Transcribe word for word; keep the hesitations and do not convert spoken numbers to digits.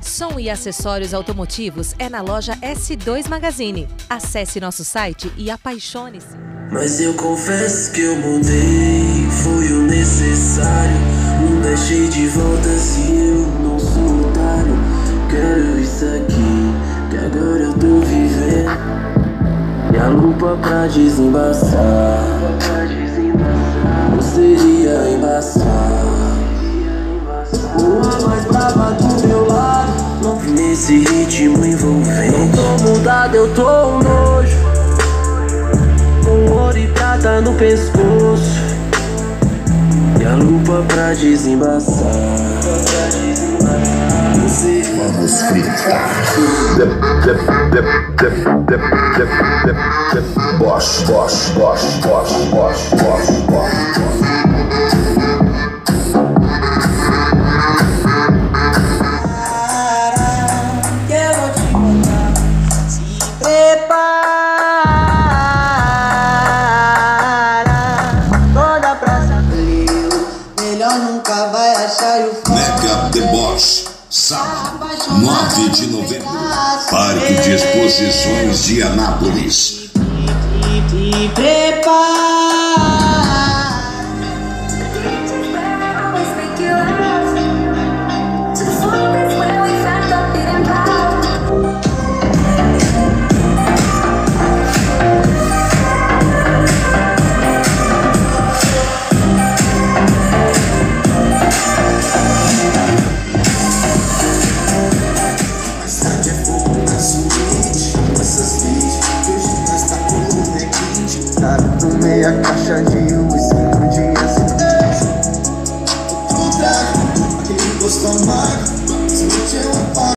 Som e acessórios automotivos é na loja S dois Magazine. Acesse nosso site e apaixone-se. Mas eu confesso que eu mudei, foi o necessário. Não deixei de volta se eu não sou otário. Quero isso aqui, que agora eu tô vivendo. E a lupa pra desembaçar, não seria embaçar. Uma mais brava do meu lado, nesse ritmo envolvente. Não tô mudado, eu tô um nojo, com ouro e prata no pescoço. E a lupa pra desembaçar. Vamos fritar. Bosch, Bosch, Bosch, Bosch, Bosch, Bosch, Bosch. Nunca vai achar o Mega The Boss, sábado, nove de novembro, Parque de Exposições de Anápolis. Te prepara. Meia caixa de uísque no dia seguinte. Outro trago, aquele gosto amargo.